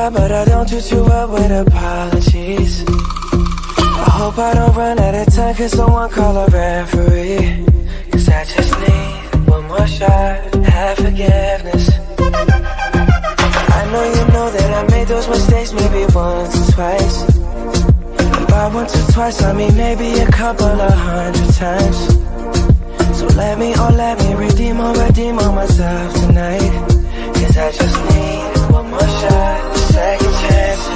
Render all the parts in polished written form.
try, but I don't do too well with apologies. I hope I don't run out of time, cause someone call a referee. Cause I just need one more shot, have forgiveness. I know you know that I made those mistakes maybe once or twice. And by once or twice I mean maybe a couple of 100 times. So let me redeem on myself tonight. Cause I just need one more shot, second chances.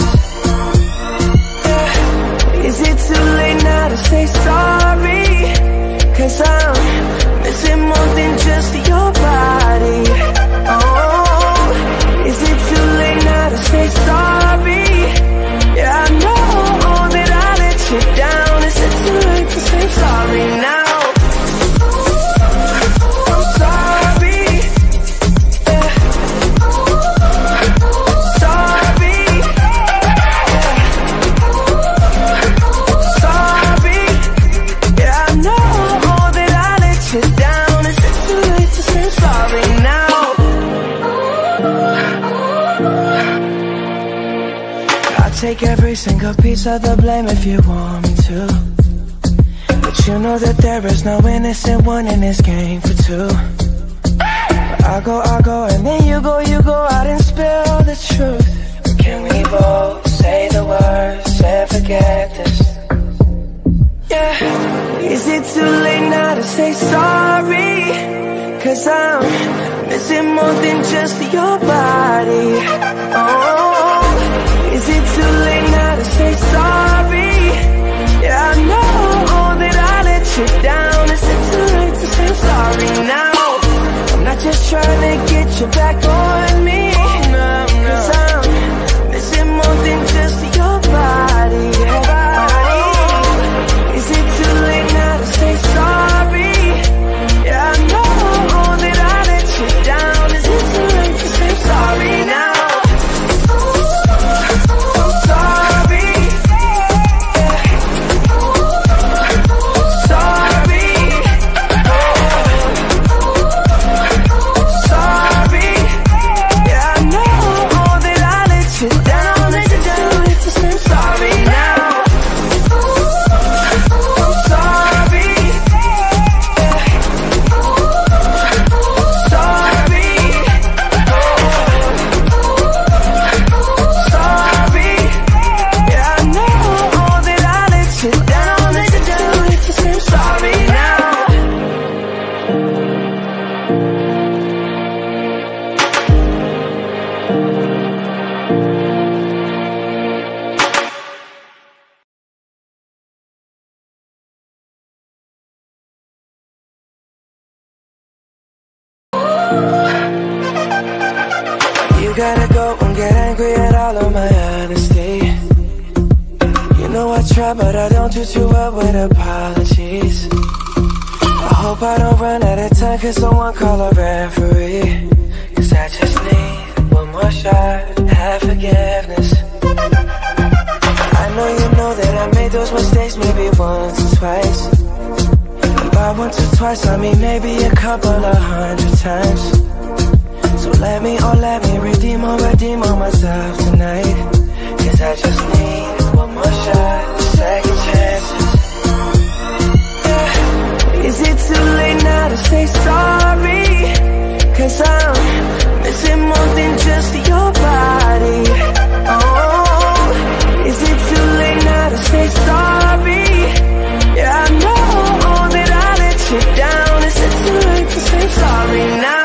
Yeah. Is it too late now to say sorry? Cause I'm missing more than just your body. Oh, is it too late now to say sorry? Yeah, I know that I let you down. Is it too late to say sorry now? Take every single piece of the blame if you want me to, but you know that there is no innocent one in this game for two. But I go, and then you go out and spill the truth. Can we both say the words and forget this? Yeah. Is it too late now to say sorry? Cause I'm missing more than just your body. Oh, is it too late now to say sorry? Yeah, I know that I let you down. Is it too late to say sorry now? I'm not just trying to get you back on me. Cause I'm missing more than just your body. Oh, is it too late now to say sorry? Yeah, I know that I let you down. Is it too late to say sorry now? Gotta go and get angry at all of my honesty. You know I try, but I don't do too well with apologies. I hope I don't run out of time, cause someone call a referee. Cause I just need one more shot, have forgiveness. I know you know that I made those mistakes maybe once or twice. And by once or twice I mean maybe a couple of 100 times. So let me redeem on myself tonight. Cause I just need one more shot, second chances. Yeah. Is it too late now to say sorry? Cause I'm missing more than just your body. Oh, is it too late now to say sorry? Yeah, I know that I let you down. Is it too late to say sorry now?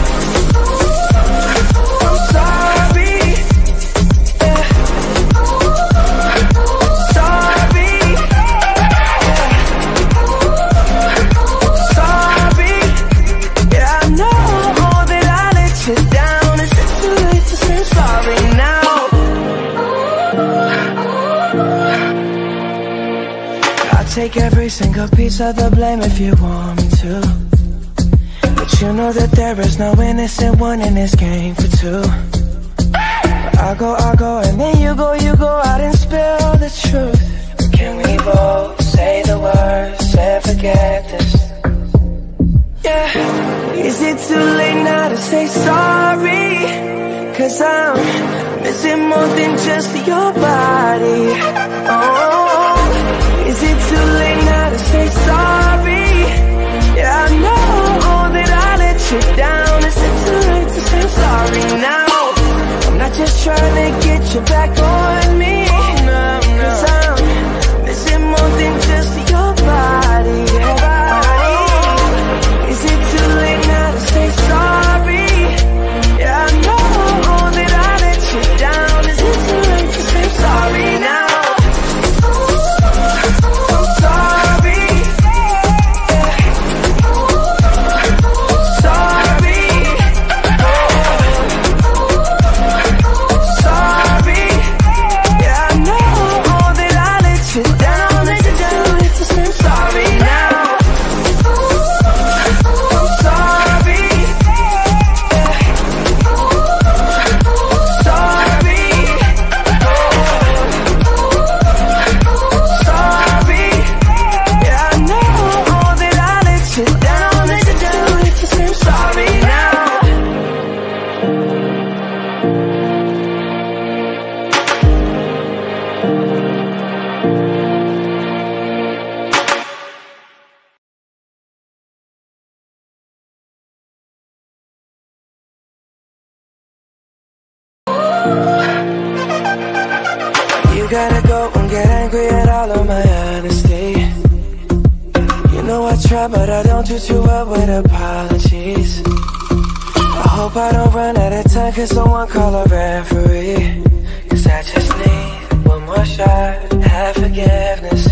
Take every single piece of the blame if you want me to, but you know that there is no innocent one in this game for two. But I go, and then you go out and spill the truth. Can we both say the words and forget this? Yeah. Is it too late now to say sorry? 'cause I'm missing more than just your body. Oh, is it too late now to say sorry? Yeah, I know that I let you down. Is it too late to say sorry now? I'm not just trying to get you back on me, 'cause I'm missing more than just your body. Oh, is it too late now to say sorry? Yeah, I know that I let you down. Is it too late to say sorry now? I'm sorry. Sorry. Sorry. Yeah, I know that I let you down. Is it too late to say sorry now? I'm sorry. Sorry. Sorry. Yeah, I know that I let you down. Is it too late to say sorry now? You gotta go and get angry at all of my honesty. You know I try, but I don't do too well with apologies. I hope I don't run out of time, 'cause someone call a referee. 'Cause I just need one more shot, have forgiveness.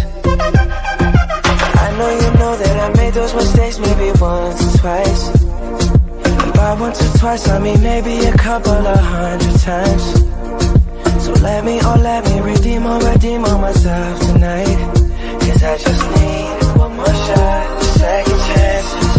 I know that I made those mistakes maybe once or twice. And by once or twice I mean maybe a couple of 100 times. So let me redeem on myself tonight. 'Cause I just need one more shot, second chances.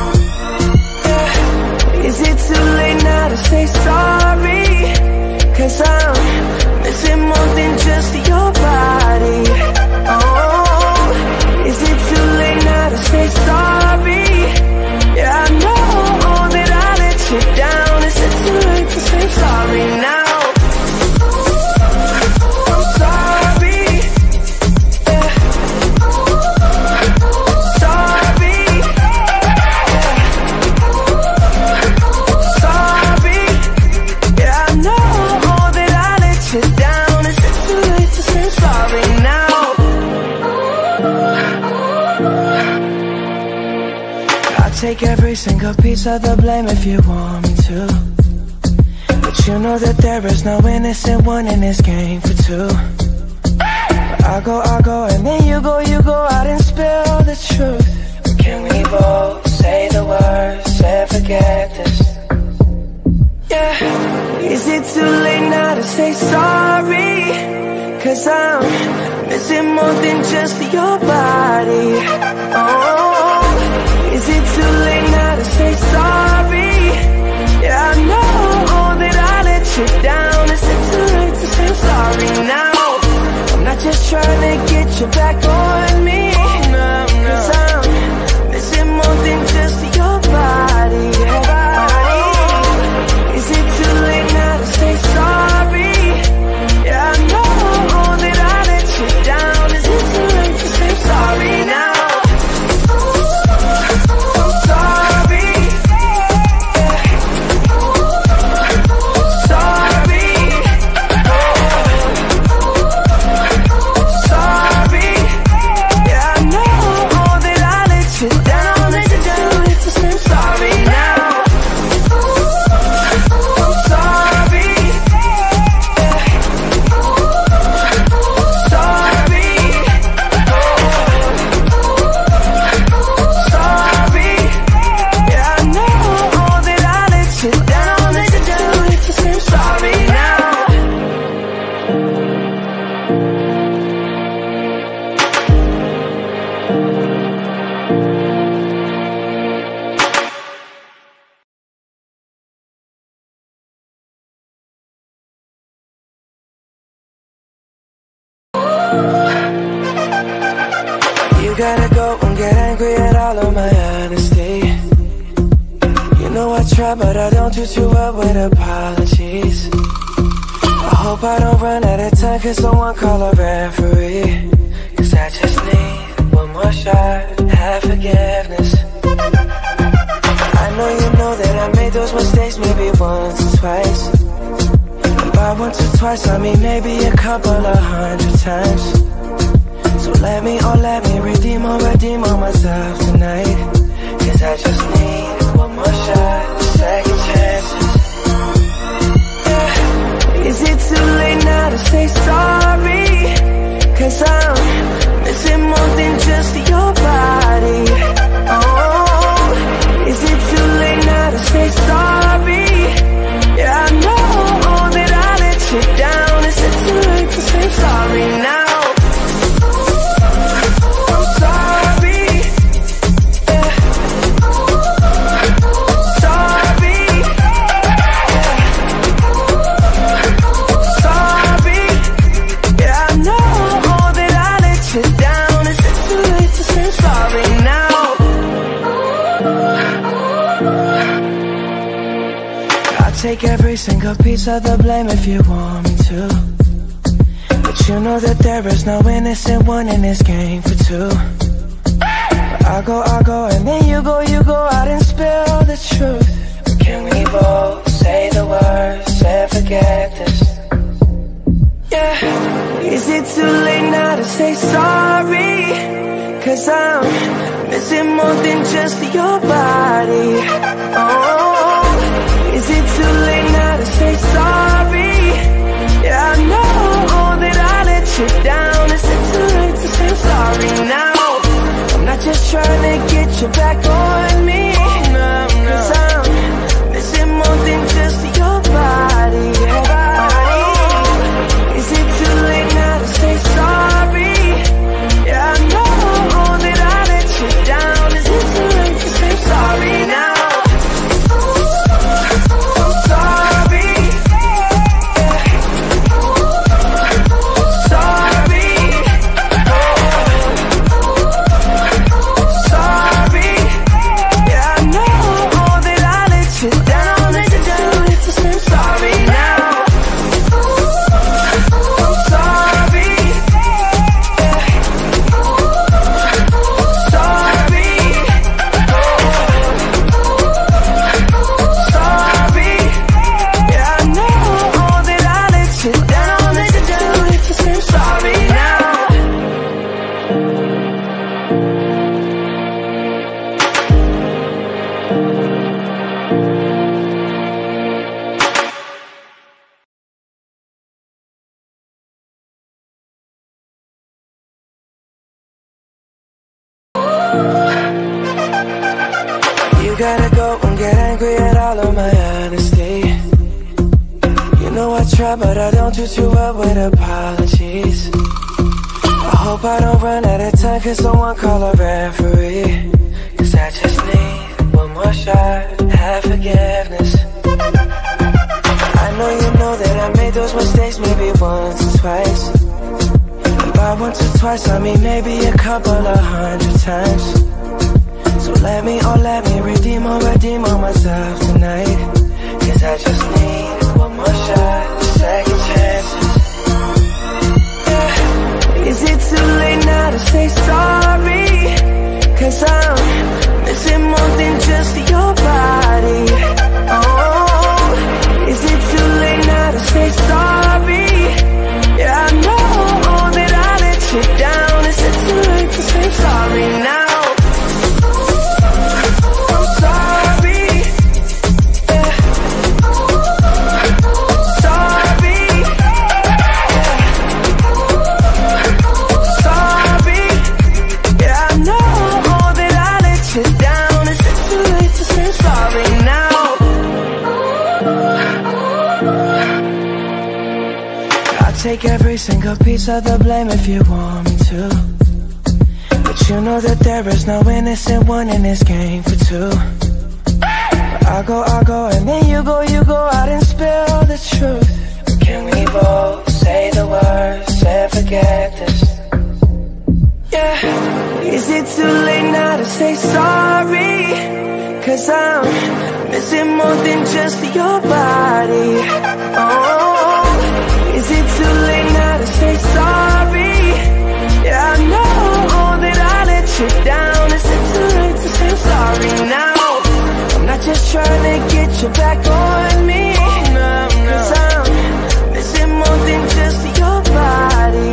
Yeah. Is it too late now to say sorry? 'Cause I'm missing more than just your body. Oh, is it too late now to say sorry? Yeah, I know that I let you down. Is it too late to say sorry now? Take every single piece of the blame if you want me to, but you know that there is no innocent one in this game for two. I'll go, and then you go out and spill the truth. Can we both say the words and forget this? Yeah. Is it too late now to say sorry? 'Cause I'm missing more than just your body. Oh, is it too late now to say sorry? Yeah, I know that I let you down. Is it too late to say sorry now? I'm not just trying to get you back on me, 'cause I'm missing more than just your body. Is it too late now to say sorry? Yeah, I know that I let you down. Is it too late to say sorry now? gotta go and get angry at all of my honesty. You know I try try, but I don't do too well with apologies. I hope I don't run out of time, cause someone call a referee. Cause I just need one more shot, have forgiveness. I know you know that I made those mistakes maybe once or twice. And by once or twice I mean maybe a couple of 100 times. So let me redeem on myself tonight. Cause I just need one more shot, second chances. Yeah. Is it too late now to say sorry? Cause I'm missing more than just your body. Oh, is it too late now to say sorry? Yeah, I know that I let you down. Is it too late to say sorry now? Take every single piece of the blame if you want me to. But you know that there is no innocent one in this game for two. But I go, and then you go out and spill the truth. But can we both say the words and forget this? Yeah. Is it too late now to say sorry? Cause I'm missing more than just your body. Oh, is it too late now to say sorry? Yeah, I know that I let you down. Is it too late to say sorry now? I'm not just trying to get you back on me. Cause I'm missing more than just your body. Is it too late now to say sorry? Yeah, I know that I let you down. Is it too late to say sorry now? Gotta go and get angry at all of my honesty. You know I try, but I don't do too well with apologies. I hope I don't run out of time, cause someone call a referee. Cause I just need one more shot, have forgiveness. I know you know that I made those mistakes maybe once or twice. And by once or twice I mean maybe a couple of 100 times. So let me redeem on myself tonight. Cause I just need one more shot, second chances. Yeah. Is it too late now to say sorry? Cause I'm missing more than just your body. Oh, is it too late now to say sorry? Yeah, I know that I let you down. Is it too late to say sorry now? Take every single piece of the blame if you want me to. But you know that there is no innocent one in this game for two. But I go, and then you go out and spill the truth. But can we both say the words and forget this? Yeah. Is it too late now to say sorry? 'cause I'm missing more than just your body. Oh, is it too late now to say sorry? Yeah, I know that I let you down. Is it too late to say sorry now? I'm not just trying to get you back on me, 'cause I'm missing more than just your body.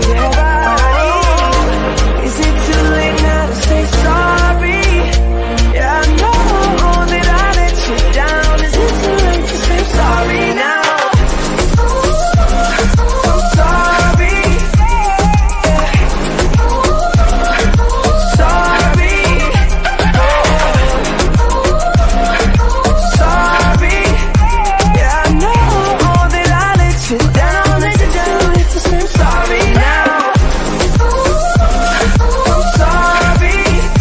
Is it too late now to say sorry? Yeah, I know that I let you down. Is it too late to say sorry now? I'm sorry. Sorry. Sorry. Yeah, I know that I let you down. Is it too late to say sorry now? I'm sorry.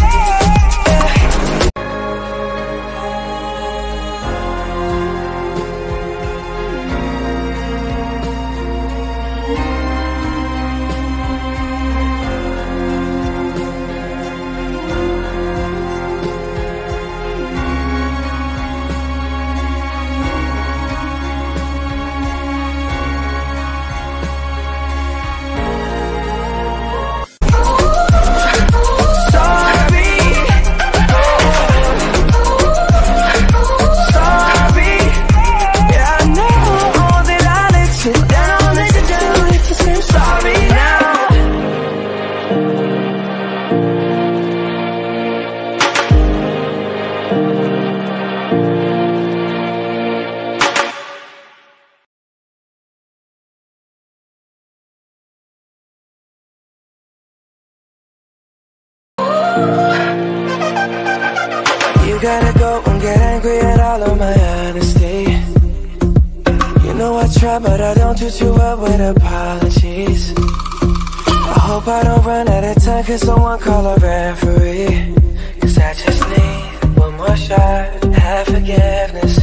You gotta go and get angry at all of my honesty. You know I try, but I don't do too well with apologies. I hope I don't run out of time, 'cause someone call a referee. 'Cause I just need one more shot, have forgiveness.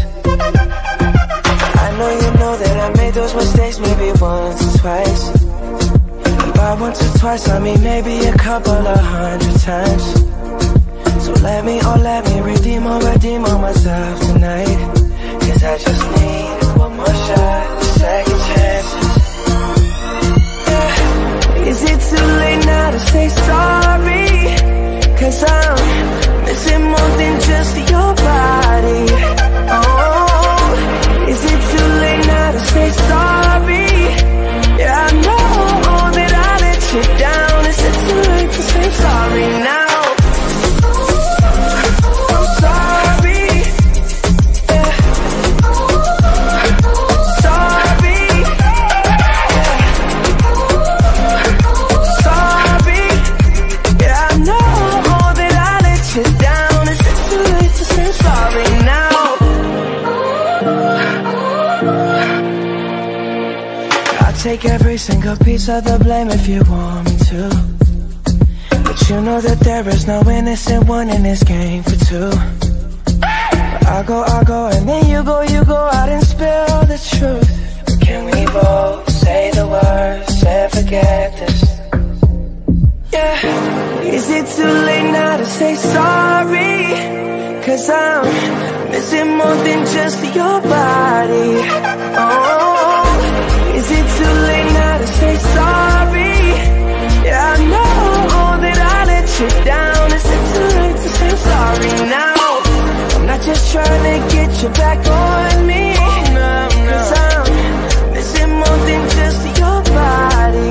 I know that I made those mistakes maybe once or twice. And by once or twice I mean maybe a couple of 100 times. So let me redeem on myself tonight. 'Cause I just need one more shot, second chances. Yeah. Is it too late now to say sorry? 'Cause I'm missing more than just your body. Oh, is it too late now to say sorry? Yeah, I know that I let you down. Is it too late to say sorry now? Take every single piece of the blame if you want me to, but you know that there is no innocent one in this game for two. But I go, and then you go out and spill the truth. But can we both say the words and forget this? Yeah. Is it too late now to say sorry? 'Cause I'm missing more than just your body. Oh, is it too late now to say sorry? Yeah, I know that I let you down. Is it too late to say sorry now? I'm not just trying to get you back on me, 'cause I'm missing more than just your body.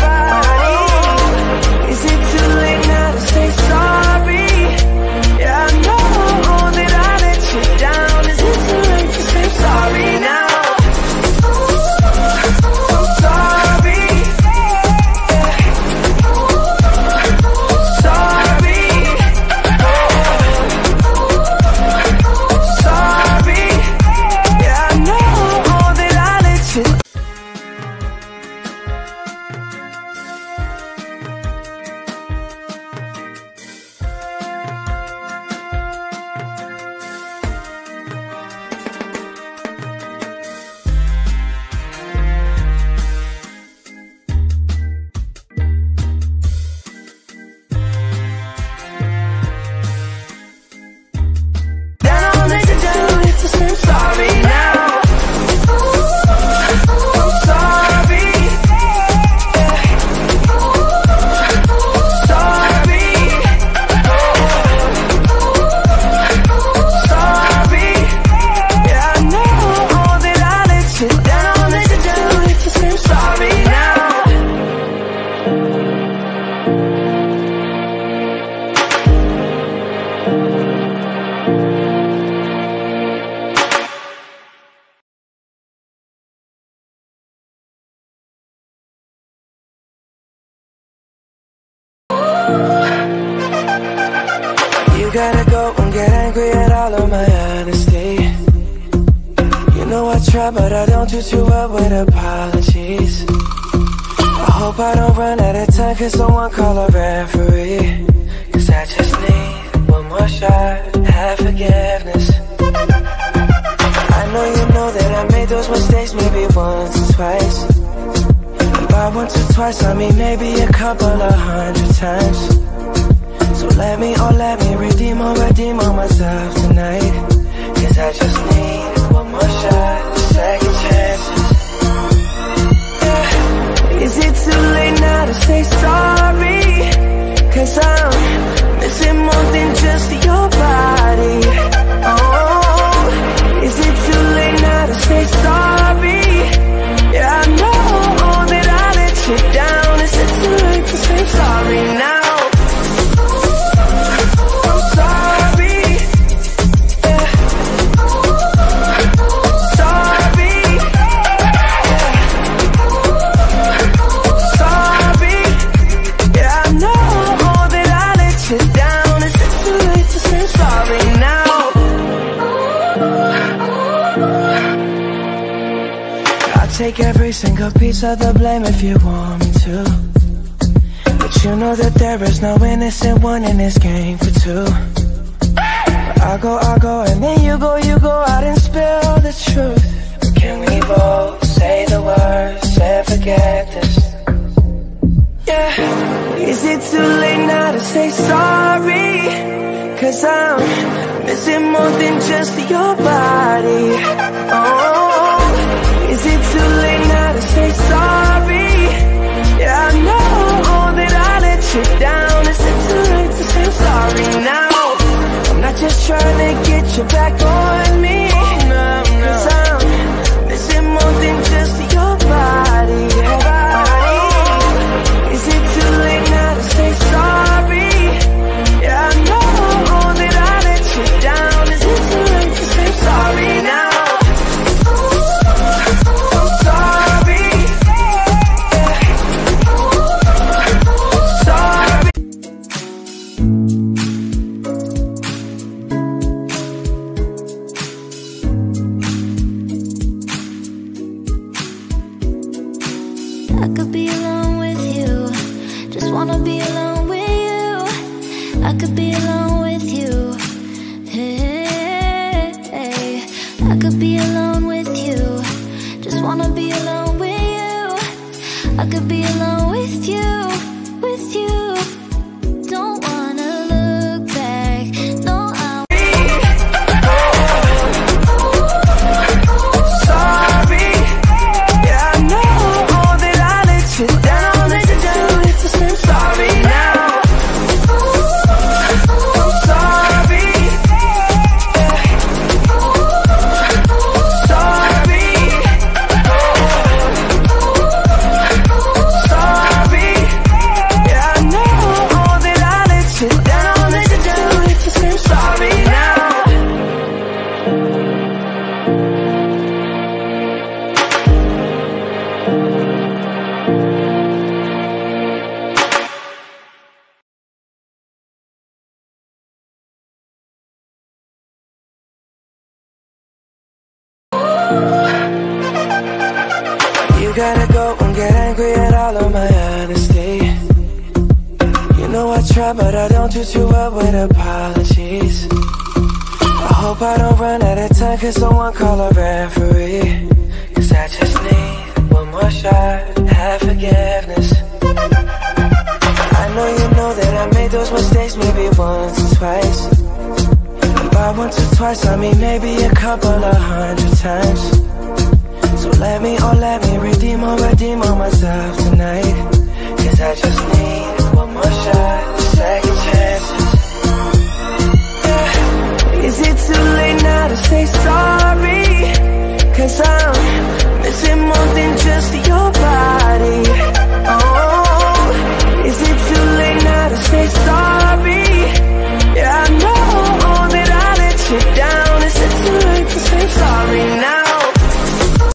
Is it too late now to say sorry? Yeah, I know that I let you down. Is it too late to say sorry now? Yeah. gotta go and get angry at all of my honesty. You know I try, but I don't do too well with apologies. I hope I don't run out of time, cause someone call a referee. Cause I just need one more shot, have forgiveness. I know you know that I made those mistakes maybe once or twice. And by once or twice I mean maybe a couple of 100 times. So let me redeem on myself tonight. Cause I just need one more shot, second chances. Yeah. Is it too late now to say sorry? Cause I'm missing more than just your body. Oh, is it too late now to say sorry? Yeah, I know that I let you down. Is it too late to say sorry now? Take every single piece of the blame if you want me to, but you know that there is no innocent one in this game for two. But I go, and then you go out and spill the truth. But can we both say the words and forget this? Yeah. Is it too late now to say sorry? Cause I'm missing more than just your body. Oh, is it too late now to say sorry? Yeah, I know that I let you down. Is it too late to say sorry now? I'm not just trying to get you back on me. Cause I'm missing more than just your body. Oh, is it too late now to say sorry? Yeah, I know that I let you down. Is it too late to say sorry now? You gotta go and get angry at all of my honesty. You know I try, but I don't do too well with apologies. I hope I don't run out of time, cause someone call a referee. Cause I just need one more shot, have forgiveness. I know you know that I made those mistakes maybe once or twice. And by once or twice I mean maybe a couple of 100 times. So let me redeem on myself tonight. Cause I just need one more shot.